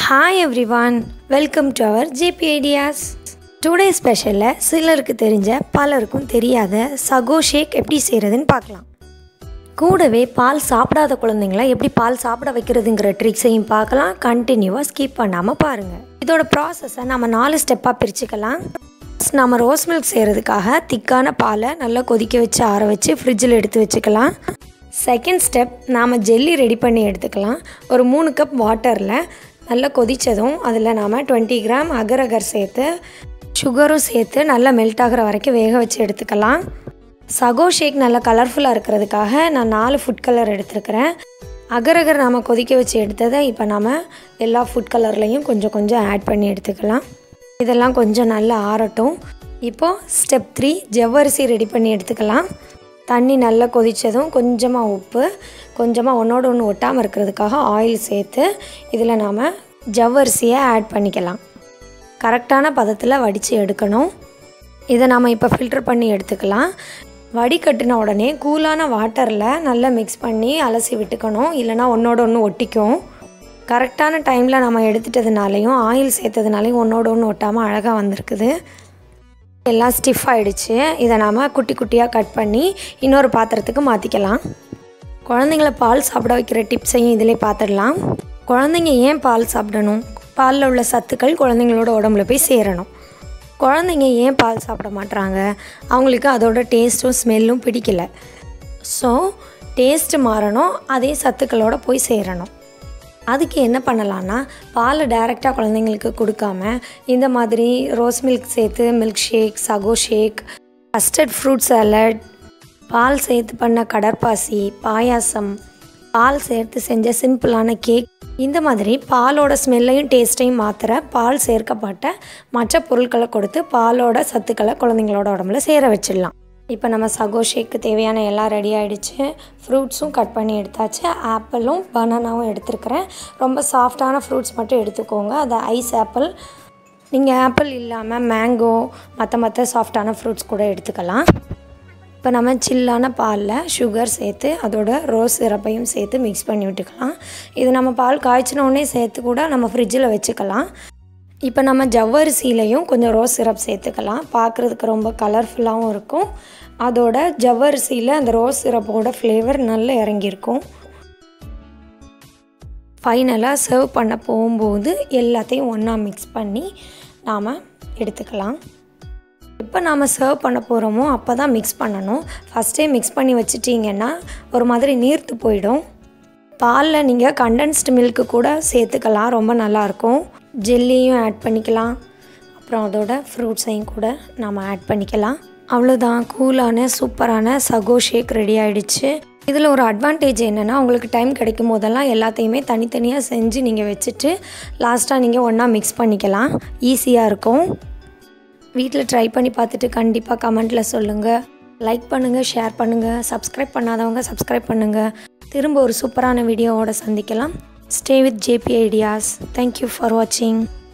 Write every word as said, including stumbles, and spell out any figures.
Hi everyone, welcome to our J P Ideas. Today special சிலருக்கு தெரிஞ்ச பலருக்கும் தெரியாத சகோ ஷேக் எப்படி செய்கிறதுன்னு பார்க்கலாம். கூடவே பால் சாப்பிடாத குழந்தைங்கள எப்படி பால் சாப்பிட வைக்கிறதுங்கிற ட்ரிக்ஸையும் பார்க்கலாம். கண்டினியூவாக ஸ்கிப் பண்ணாமல் பாருங்கள். இதோட ப்ராசஸை நம்ம நாலு ஸ்டெப்பாக பிரிச்சுக்கலாம். நம்ம ரோஸ் மில்க் செய்கிறதுக்காக திக்கான பாலை நல்லா கொதிக்க வச்சு ஆற வச்சு ஃப்ரிட்ஜில் எடுத்து வச்சுக்கலாம். செகண்ட் ஸ்டெப் நாம் ஜெல்லி ரெடி பண்ணி எடுத்துக்கலாம். ஒரு மூணு கப் வாட்டரில் நல்லா கொதித்ததும் அதில் நாம் டுவெண்ட்டி கிராம் அகர் அகர் சேர்த்து சுகரும் சேர்த்து நல்லா மெல்ட் ஆகிற வரைக்கும் வேக வச்சு எடுத்துக்கலாம். சகோ ஷேக் நல்லா கலர்ஃபுல்லாக இருக்கிறதுக்காக நான் நாலு ஃபுட் கலர் எடுத்துருக்கிறேன். அகர் அகர் நாம் கொதிக்க வச்சு எடுத்ததை இப்போ நாம் எல்லா ஃபுட் கலர்லேயும் கொஞ்சம் கொஞ்சம் ஆட் பண்ணி எடுத்துக்கலாம். இதெல்லாம் கொஞ்சம் நல்லா ஆறட்டும். இப்போது ஸ்டெப் த்ரீ ஜவ்வரிசி ரெடி பண்ணி எடுத்துக்கலாம். தண்ணி நல்லா கொதித்ததும் கொஞ்சமாக உப்பு, கொஞ்சமாக ஒன்றோடு ஒன்று ஒட்டாமல் இருக்கிறதுக்காக ஆயில் சேர்த்து இதில் நாம் ஜவ்வரிசியை ஆட் பண்ணிக்கலாம். கரெக்டான பதத்தில் வடித்து எடுக்கணும். இதை நாம் இப்போ ஃபில்டர் பண்ணி எடுத்துக்கலாம். வடிகட்டின உடனே கூலான வாட்டரில் நல்லா மிக்ஸ் பண்ணி அலசி விட்டுக்கணும், இல்லைனா ஒன்றோடு ஒன்று ஒட்டிக்கும். கரெக்டான டைமில் நம்ம எடுத்துட்டதுனாலையும் ஆயில் சேர்த்ததுனாலையும் ஒன்றோடு ஒன்று ஒட்டாமல் அழகாக வந்திருக்குது. எல்லாம் ஸ்டிஃப் ஆகிடுச்சு. இதை நாம் குட்டி குட்டியாக கட் பண்ணி இன்னொரு பாத்திரத்துக்கு மாற்றிக்கலாம். குழந்தைங்கள பால் சாப்பிட வைக்கிற டிப்ஸையும் இதிலே பார்த்துடலாம். குழந்தைங்க ஏன் பால் சாப்பிடணும்? பாலில் உள்ள சத்துக்கள் குழந்தைங்களோட உடம்புல போய் சேரணும். குழந்தைங்க ஏன் பால் சாப்பிட மாட்டுறாங்க? அவங்களுக்கு அதோட டேஸ்ட்டும் ஸ்மெல்லும் பிடிக்கல. ஸோ டேஸ்ட்டு மாறணும், அதே சத்துக்களோடு போய் சேரணும். அதுக்கு என்ன பண்ணலான்னா, பாலை டைரெக்டாக குழந்தைங்களுக்கு கொடுக்காம இந்த மாதிரி ரோஸ் மில்க் சேர்த்து milk shake, choco shake, custard fruit salad, பால் சேர்த்து பண்ண கடற்பாசி, பாயாசம், பால் சேர்த்து செஞ்ச சிம்பிளான கேக், இந்த மாதிரி பாலோட ஸ்மெல்லையும் டேஸ்ட்டையும் மாத்திர பால் சேர்க்கப்பட்ட மற்ற பொருட்களை கொடுத்து பாலோட சத்துக்களை குழந்தைங்களோட உடம்புல சேர வச்சிடலாம். இப்போ நம்ம சகோ ஷேக்கு தேவையான எல்லாம் ரெடி ஆகிடுச்சு. ஃப்ரூட்ஸும் கட் பண்ணி எடுத்தாச்சு. ஆப்பிளும் பனானாவும் எடுத்துருக்கிறேன். ரொம்ப சாஃப்டான ஃப்ரூட்ஸ் மட்டும் எடுத்துக்கோங்க. அது ஐஸ் ஆப்பிள். நீங்கள் ஆப்பிள் இல்லாமல் மேங்கோ, மற்ற மற்ற சாஃப்டான ஃப்ரூட்ஸ் கூட எடுத்துக்கலாம். இப்போ நம்ம சில்லான பாலில் சுகர் சேர்த்து அதோட ரோஸ் சிரப்பையும் சேர்த்து மிக்ஸ் பண்ணி விட்டுக்கலாம். இது நம்ம பால் காய்ச்சினோடனே சேர்த்து கூட நம்ம ஃப்ரிட்ஜில் வச்சுக்கலாம். இப்போ நம்ம ஜவ்வரிசியிலையும் கொஞ்சம் ரோஸ் சிரப் சேர்த்துக்கலாம். பார்க்குறதுக்கு ரொம்ப கலர்ஃபுல்லாகவும் இருக்கும். அதோட ஜவ்வரிசியில் அந்த ரோஸ் சிரப்போட ஃப்ளேவர் நல்லா இறங்கியிருக்கும். ஃபைனலாக சர்வ் பண்ண போகும்போது எல்லாத்தையும் ஒன்றா மிக்ஸ் பண்ணி நாம் எடுத்துக்கலாம். இப்போ நாம் சர்வ் பண்ண போகிறோமோ அப்போ தான் மிக்ஸ் பண்ணணும். ஃபஸ்ட்டே மிக்ஸ் பண்ணி வச்சிட்டிங்கன்னா ஒரு மாதிரி நீர்த்து போயிடும். பாலில் நீங்கள் கண்டென்ஸ்டு மில்க்கு கூட சேர்த்துக்கலாம், ரொம்ப நல்லாயிருக்கும். ஜெல்லியும் ஆட் பண்ணிக்கலாம். அப்புறம் அதோட ஃப்ரூட்ஸையும் கூட நாம் ஆட் பண்ணிக்கலாம். அவ்வளோதான், கூலான சூப்பரான சகோ ஷேக் ரெடி ஆகிடுச்சு. இதில் ஒரு அட்வான்டேஜ் என்னென்னா, உங்களுக்கு டைம் கிடைக்கும் போதெல்லாம் எல்லாத்தையுமே தனித்தனியாக செஞ்சு நீங்கள் வச்சுட்டு லாஸ்ட்டாக நீங்கள் ஒன்றா மிக்ஸ் பண்ணிக்கலாம். ஈஸியாக இருக்கும். வீட்டில் ட்ரை பண்ணி பார்த்துட்டு கண்டிப்பாக கமெண்ட்டில் சொல்லுங்கள். லைக் பண்ணுங்கள், ஷேர் பண்ணுங்கள். சப்ஸ்கிரைப் பண்ணாதவங்க சப்ஸ்கிரைப் பண்ணுங்கள். திரும்ப ஒரு சூப்பரான வீடியோவோட சந்திக்கலாம். Stay with J P Ideas. Thank you for watching.